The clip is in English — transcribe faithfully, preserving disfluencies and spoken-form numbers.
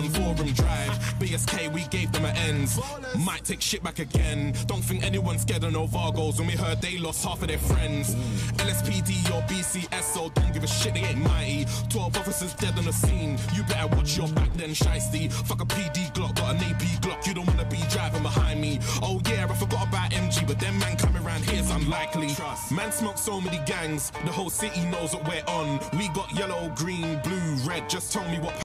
on Forum Drive. B S K, we gave them an ends. Might take shit back again. Don't think anyone's scared of no Vargos when we heard they lost half of their friends. L S P D or B C S, so don't give a shit, they ain't mighty. twelve officers dead on the scene. You better watch your back then, Shiesty. Fuck a P D Glock, got an A P Glock. You don't wanna be driving behind me. Oh yeah, I forgot about M G, but them man coming around here's unlikely. Trust. Man smoke so many gangs, the whole city knows what we're on. We got yellow, green, blue, red. Just tell me what